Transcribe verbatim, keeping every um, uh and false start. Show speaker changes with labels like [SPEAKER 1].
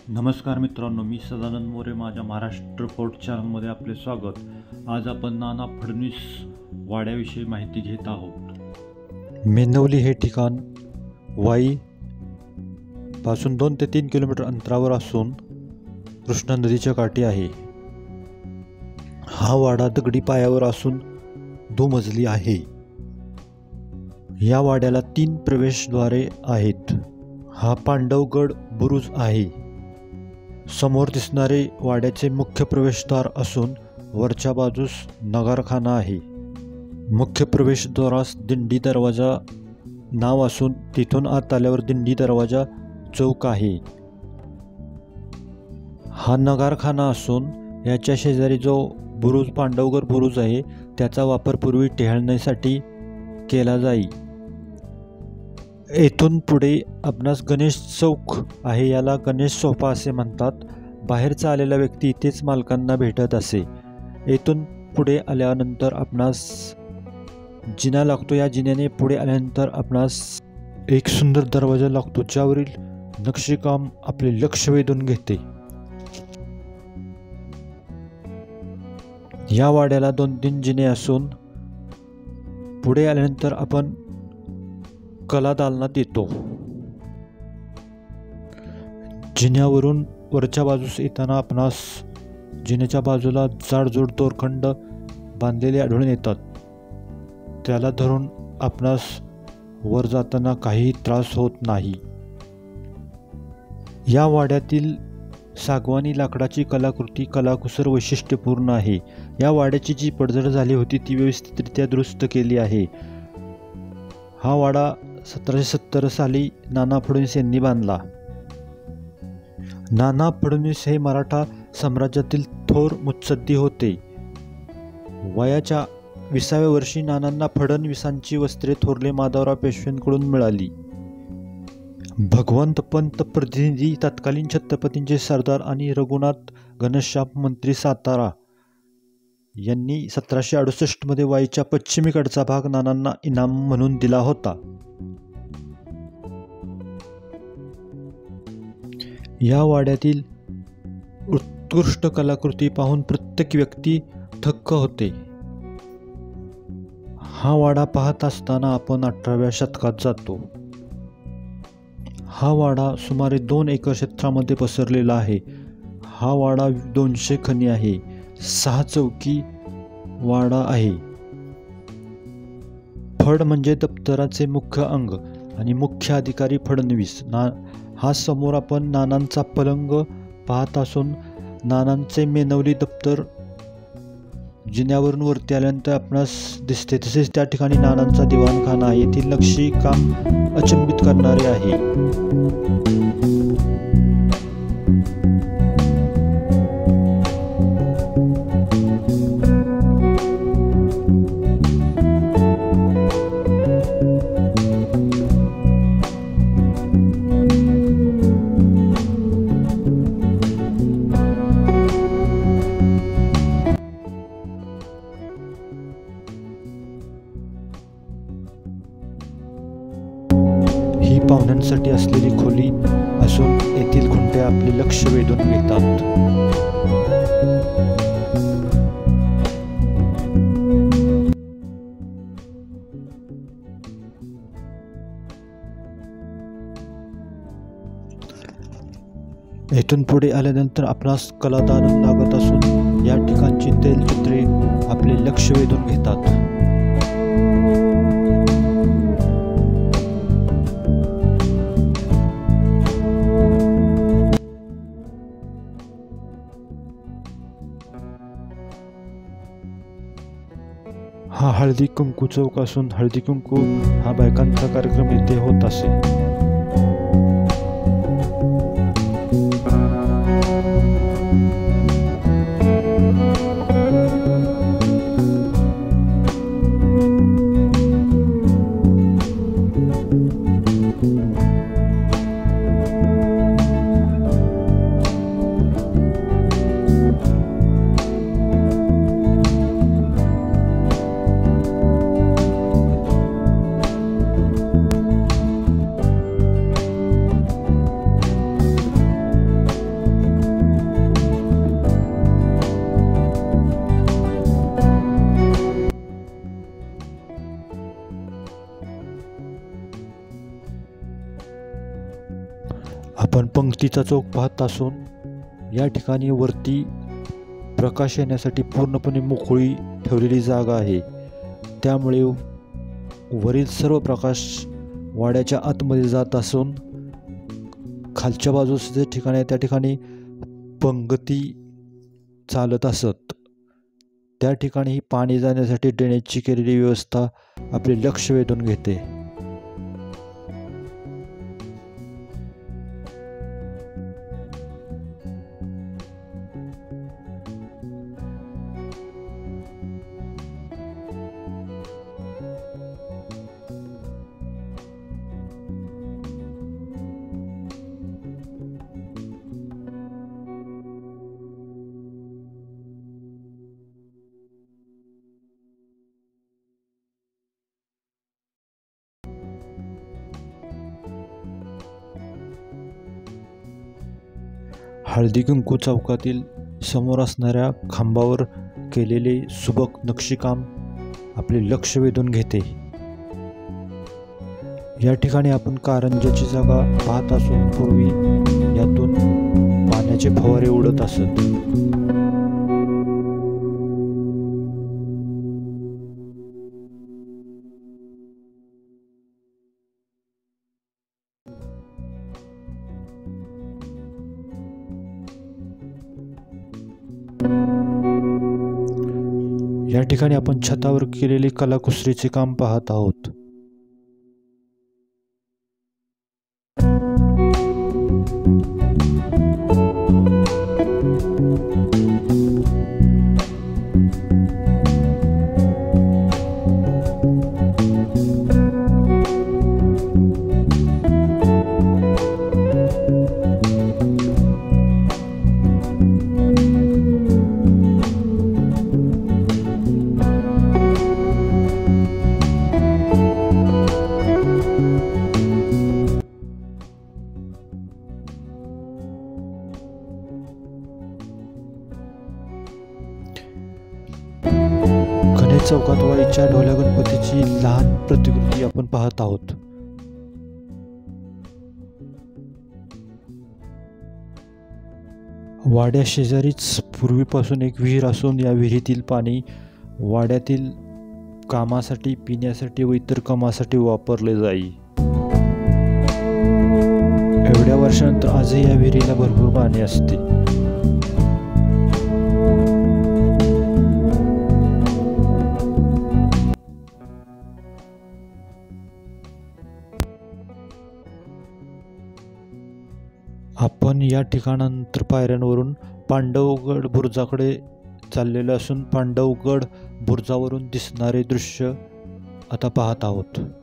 [SPEAKER 1] नमस्कार मित्रांनो, मी सदानंद मोरे. माझ्या महाराष्ट्र फोर्ट चॅनलमध्ये आपले स्वागत. आज आपण नाना फडणवीस वाड्याविषयी माहिती घेत आहोत.
[SPEAKER 2] मेनवली हे ठिकाण वाई पासून दोन ते तीन किलोमीटर अंतरावर असून कृष्णा नदीच्या काठी आहे. हा वाडा दगडी पायावर असून दुमजली आहे. या वाड्याला तीन प्रवेशद्वारे आहेत. हा पांडवगड बुरुज आहे. समोर दिसणारे वाड्याचे मुख्य प्रवेशद्वार असून वरच्या बाजूस नगारखाना आहे. मुख्य प्रवेशद्वारास दिंडी दरवाजा नाव असून तिथून आत आल्यावर दिंडी दरवाजा चौक आहे. हा नगारखाना असून याच्या शेजारी जो बुरुज पांडवगड बुरुज आहे त्याचा वापर पूर्वी टेहळणीसाठी केला जाई. येथून पुढे आपणास गणेश चौक आहे. याला गणेश सोपा असे म्हणतात. बाहेरचा आलेला व्यक्ती इथेच मालकांना भेटत असे. येथून पुढे आल्यानंतर आपणास जिना लागतो. या जिन्याने पुढे आल्यानंतर आपणास एक सुंदर दरवाजा लागतो ज्यावरील नक्षीकाम आपले लक्ष वेधून घेते. या वाड्याला दोन तीन जिने असून पुढे आल्यानंतर आपण कला दालनात येतो. जिन्यावरून वरच्या बाजूस येताना आपणास जिन्याच्या बाजूला जाडजूड दोरखंड बांधलेले आढळून येतात. त्याला धरून आपणास वर जाताना काही त्रास होत नाही. या वाड्यातील सागवानी लाकडाची कलाकृती कलाकुसर वैशिष्ट्यपूर्ण आहे. या वाड्याची जी पडझड झाली होती ती व्यवस्थितरित्या दुरुस्त केली आहे. हा वाडा सतराशे सत्तर साली नाना फडणवीस यांनी बांधला. नाना फडणवीस हे मराठा साम्राज्यातील थोर मुत्सद्दी होते. वयाच्या विसाव्या वर्षी नानांना फडणवीसांची वस्त्रे थोरले माधवराव पेशव्यांकडून मिळाली. भगवंत पंत प्रतिनिधी तत्कालीन छत्रपतींचे सरदार आणि रघुनाथ घनश्याम मंत्री सातारा यांनी सतराशे अडुसष्ट मध्ये वाईच्या पश्चिमेकडचा भाग नानांना इनाम म्हणून दिला होता. या वाड्यातील उत्कृष्ट कलाकृती पाहून प्रत्येक व्यक्ती थक्क होते. हा वाडा पाहत असताना आपण अठराव्या शतकात जातो. हा वाडा सुमारे दोन एकर क्षेत्रामध्ये पसरलेला आहे. हा वाडा दोनशे खणी आहे. सहा चौकी वाडा आहे. फड म्हणजे दप्तराचे मुख्य अंग आणि मुख्य अधिकारी फडणवीस. ना हा समोर आपण नानांचा पलंग पाहत असून नानांचे मेनवली दप्तर जिन्यावरून वरती आल्यानंतर आपणास दिसते. तसेच त्या ठिकाणी नानांचा दिवाणखाना आहे. येथील नक्षी काम अचंबित करणारे आहे. ही पाहुण्यांसाठी असलेली खोली असून येथील खुंट्या आपले लक्ष वेधून घेतात. येथून पुढे आल्यानंतर आपणास कलादालन लागत असून या ठिकाणची तैलचित्रे आपले लक्ष वेधून घेतात. हा हळदी कुंकू चौक असून हळदी कुंकू हा बायकांचा कार्यक्रम येथे होत असे. आपण पंक्तीचा चौक पाहत असून या ठिकाणी वरती प्रकाश येण्यासाठी पूर्णपणे मोकळी ठेवलेली जागा आहे, त्यामुळे वरील सर्व प्रकाश वाड्याच्या आतमध्ये जात असून खालच्या बाजूस जे ठिकाण आहे त्या ठिकाणी पंगती चालत असत, त्या ठिकाणी पाणी जाण्यासाठी ड्रेनेजची केलेली व्यवस्था आपले लक्ष वेधून घेते. हळदी कुंकू चौकातील समोर असणाऱ्या खांबावर केलेले सुबक नक्षीकाम आपले लक्ष वेधून घेते. या ठिकाणी आपण कारंजाची जागा पाहत असून पूर्वी यातून पाण्याचे फवारे उडत असत. या ठिकाणी आपण छतावर केलेले कलाकुसरीचे काम पाहत आहोत. चौकात वाडीच्या ढोल्या गणपतीची लहान प्रतिकृती आपण पाहत आहोत. वाड्या शेजारीच पूर्वीपासून एक विहीर असून या विहिरीतील पाणी वाड्यातील कामासाठी, पिण्यासाठी व इतर कामासाठी वापरले जाई. एवढ्या वर्षानंतर आजही या विहिरीला भरपूर पाणी असते. आपण या ठिकाणानंतर पायऱ्यांवरून पांडवगड बुरुजाकडे चाललेलो असून पांडवगड बुरुजावरून दिसणारे दृश्य आता पाहत आहोत.